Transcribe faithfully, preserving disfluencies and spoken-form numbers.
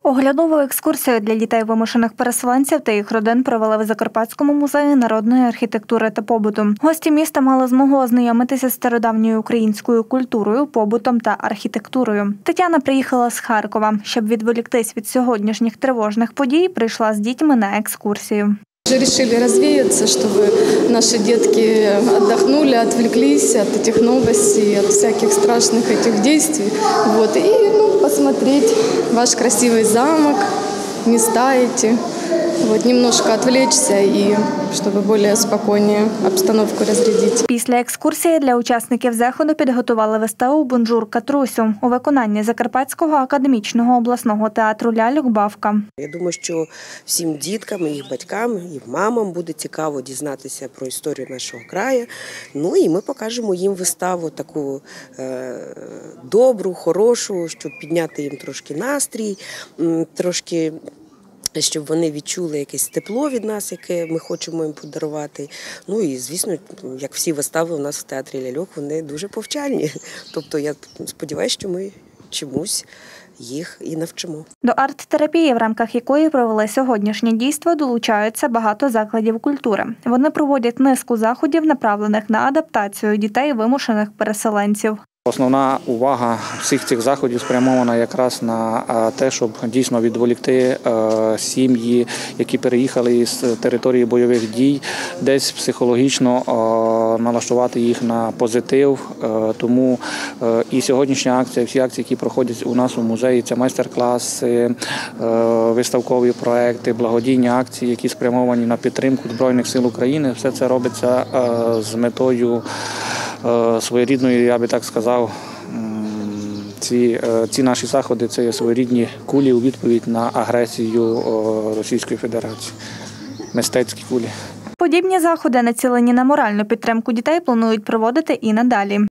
Оглядову екскурсію для дітей вимушених переселенців та їх родин провели в Закарпатському музеї народної архітектури та побуту. Гості міста мали змогу ознайомитися з стародавньою українською культурою, побутом та архітектурою. Тетяна приїхала з Харкова. Щоб відволіктись від сьогоднішніх тривожних подій, прийшла з дітьми на екскурсію. Решили развеяться, чтобы наши детки отдохнули, отвлеклись от этих новостей, от всяких страшных этих действий. Вот. И ну, посмотреть ваш красивый замок, места эти. Вот, немножко отвлечься и чтобы более спокойнее обстановку разрядить. Після екскурсії для учасників заходу підготували виставу «Бонжур, Катрусю» у виконанні Закарпатського академічного обласного театру ляльок «Бавка». Я думаю, що всім діткам, їх батькам, їх мамам буде цікаво дізнатися про історію нашого краю. Ну і ми покажемо їм виставу таку е, добру, хорошу, щоб підняти їм трошки настрій, трошки щоб вони відчули якесь тепло від нас, яке ми хочемо їм подарувати. Ну і, звісно, як всі вистави у нас в театрі ляльок, вони дуже повчальні. Тобто я сподіваюся, що ми чомусь їх і навчимо. До арт-терапії, в рамках якої провели сьогоднішнє дійство, долучаються багато закладів культури. Вони проводять низку заходів, направлених на адаптацію дітей вимушених переселенців. Основна увага всіх цих заходів спрямована якраз на те, щоб дійсно відволікти сім'ї, які переїхали з території бойових дій, десь психологічно налаштувати їх на позитив. Тому і сьогоднішня акція, всі акції, які проходять у нас у музеї, це майстер-класи, виставкові проекти, благодійні акції, які спрямовані на підтримку Збройних сил України. Все це робиться з метою своєрідної, я би так сказав, ці, ці наші заходи – це є своєрідні кулі у відповідь на агресію Російської Федерації, мистецькі кулі. Подібні заходи, націлені на моральну підтримку дітей, планують проводити і надалі.